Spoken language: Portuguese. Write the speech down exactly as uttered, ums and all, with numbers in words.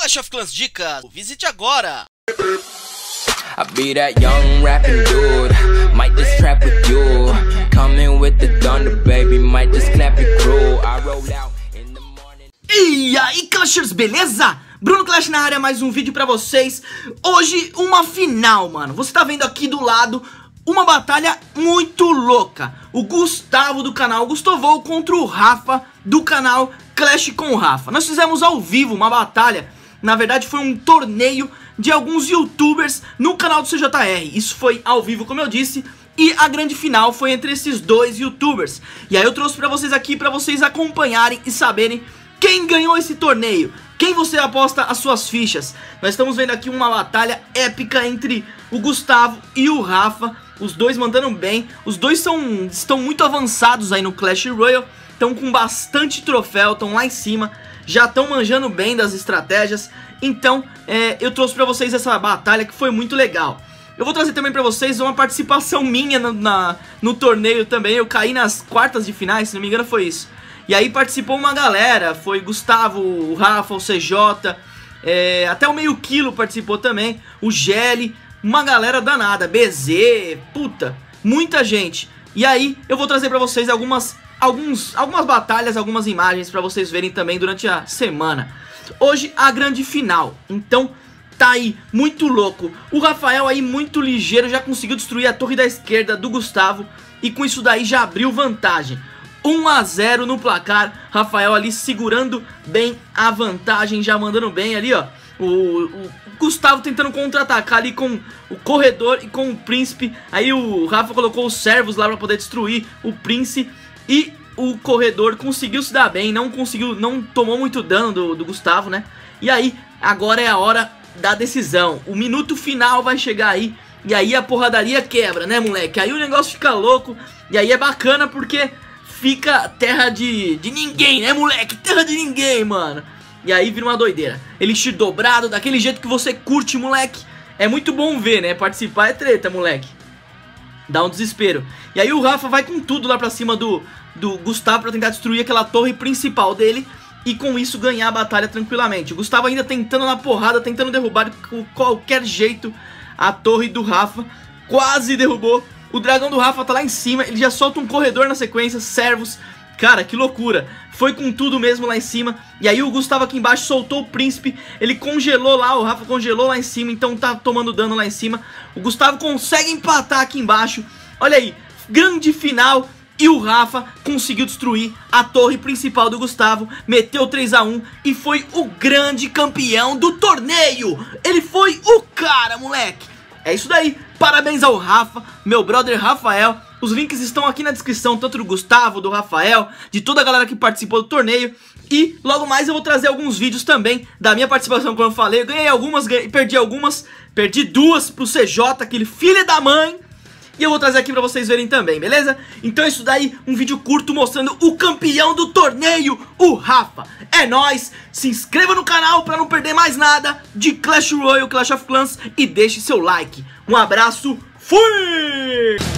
Clash of Clans Dicas, visite agora! I be that young rapping dude, might just trap with you. Coming with the thunder, baby, might just clap it crew. I roll out in the morning. E aí, Clashers, beleza? Bruno Clash na área, mais um vídeo pra vocês. Hoje, uma final, mano. Você tá vendo aqui do lado uma batalha muito louca. O Gustavo do canal Gustovou contra o Rafa do canal Clash com o Rafa. Nós fizemos ao vivo uma batalha. Na verdade foi um torneio de alguns youtubers no canal do C J R. Isso foi ao vivo, como eu disse. E a grande final foi entre esses dois youtubers. E aí eu trouxe pra vocês aqui, pra vocês acompanharem e saberem quem ganhou esse torneio. Quem você aposta as suas fichas. Nós estamos vendo aqui uma batalha épica entre o Gustavo e o Rafa. Os dois mandando bem. Os dois são, estão muito avançados aí no Clash Royale. Estão com bastante troféu, estão lá em cima. Já estão manjando bem das estratégias. Então é, eu trouxe pra vocês essa batalha que foi muito legal. Eu vou trazer também pra vocês uma participação minha no, na, no torneio também. Eu caí nas quartas de finais, se não me engano foi isso. E aí participou uma galera. Foi Gustavo, o Rafa, o C J, é, até o meio quilo participou também. O Gelli, uma galera danada, B Z, puta, muita gente. E aí eu vou trazer pra vocês algumas, alguns, algumas batalhas, algumas imagens pra vocês verem também durante a semana. Hoje a grande final, então tá aí, muito louco. O Rafael aí muito ligeiro, já conseguiu destruir a torre da esquerda do Gustavo. E com isso daí já abriu vantagem. um a zero no placar, Rafael ali segurando bem a vantagem, já mandando bem ali, ó. O, o Gustavo tentando contra-atacar ali com o corredor e com o príncipe. Aí o Rafa colocou os servos lá pra poder destruir o príncipe. E o corredor conseguiu se dar bem, não conseguiu, não tomou muito dano do, do Gustavo, né? E aí, agora é a hora da decisão. O minuto final vai chegar aí. E aí a porradaria quebra, né, moleque? Aí o negócio fica louco. E aí é bacana porque fica terra de, de ninguém, né, moleque? Terra de ninguém, mano. E aí vira uma doideira. Elixir dobrado, daquele jeito que você curte, moleque. É muito bom ver, né? Participar é treta, moleque. Dá um desespero. E aí o Rafa vai com tudo lá pra cima do, do Gustavo pra tentar destruir aquela torre principal dele. E com isso ganhar a batalha tranquilamente. O Gustavo ainda tentando na porrada, tentando derrubar de qualquer jeito a torre do Rafa. Quase derrubou. O dragão do Rafa tá lá em cima. Ele já solta um corredor na sequência, servos. Cara, que loucura. Foi com tudo mesmo lá em cima. E aí o Gustavo aqui embaixo soltou o príncipe. Ele congelou lá, o Rafa congelou lá em cima. Então tá tomando dano lá em cima. O Gustavo consegue empatar aqui embaixo. Olha aí, grande final. E o Rafa conseguiu destruir a torre principal do Gustavo. Meteu três a um e foi o grande campeão do torneio. Ele foi o cara, moleque. É isso daí, parabéns ao Rafa, meu brother Rafael. Os links estão aqui na descrição, tanto do Gustavo, do Rafael, de toda a galera que participou do torneio. E logo mais eu vou trazer alguns vídeos também da minha participação, como eu falei. Eu ganhei algumas, ganhei, perdi algumas, perdi duas pro C J, aquele filho da mãe. E eu vou trazer aqui pra vocês verem também, beleza? Então é isso daí, um vídeo curto mostrando o campeão do torneio, o Rafa. É nóis, se inscreva no canal pra não perder mais nada de Clash Royale, Clash of Clans e deixe seu like. Um abraço, fui!